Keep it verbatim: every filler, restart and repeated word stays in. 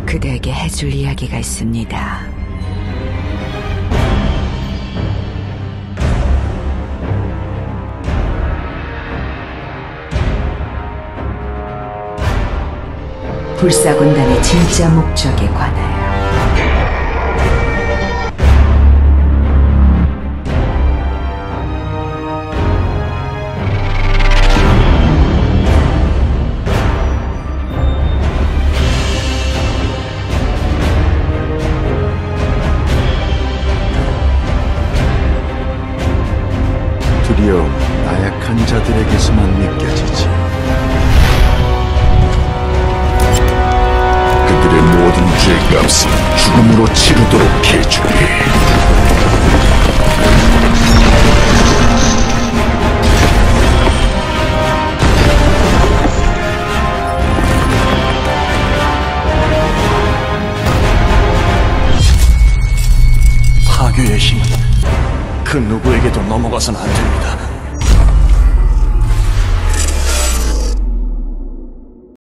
그대에게 해줄 이야기가 있습니다. 불사군단의 진짜 목적에 관하여. 두려움, 나약한 자들에게서만 느껴지지. 그들의 모든 죄값은 죽음으로 치르도록 해주리. 파괴의 힘은 그 누구에게도 넘어가선 안 됩니다.